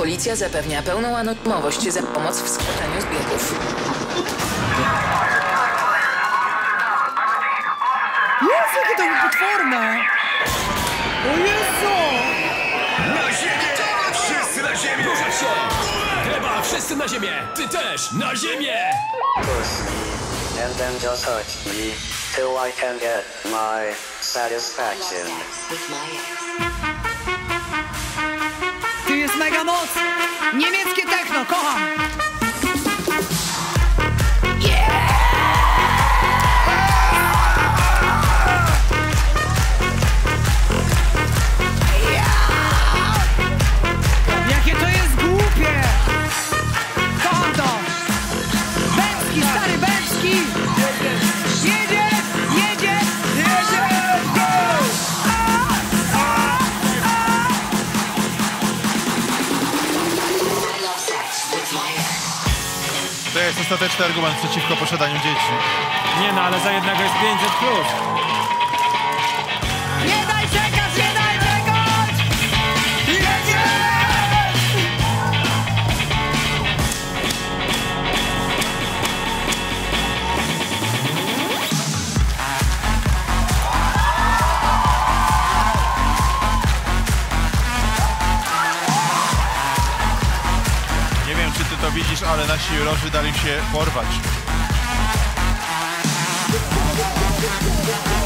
Policja zapewnia pełną anonimowość za pomoc w składaniu zbiegów. Jezu, jakie to było potworne! O Jezu! Na ziemię! Wszyscy na ziemię! Ruszać się! Gleba, wszyscy na ziemię! Ty też! Na ziemię! Push me, and then just hurt me, till I can get my satisfaction. Tu jest mega moc! Niemieckie techno, kocham! Jakie to jest głupie! Kocham to! Bęcki, stary Bęcki! Jedzie! Jedzie! Jedzie! To jest ostateczny argument przeciwko posiadaniu dzieci. Nie no, ale za jednego jest 500+. Nie daj czekać! Nie daj czekać! Jedzie! Nie wiem, czy ty to widzisz, ale nasi jurorzy dali się porwać.